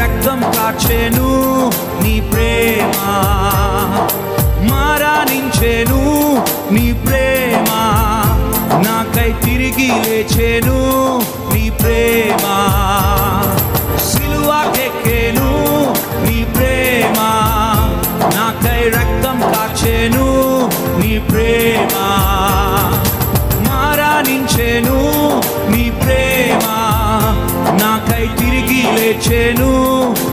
రక్తం కార్చెను నీ ప్రేమ, మరణించెను నీ ప్రేమ, నాకై తిరిగి లేచెను నీ ప్రేమ, సిలువకెక్కెను నీ ప్రేమ, నాకై రక్తం కార్చెను నీ ప్రేమ, మరణించెను నీ ప్రేమ, నాకై తిరిగి లేచెను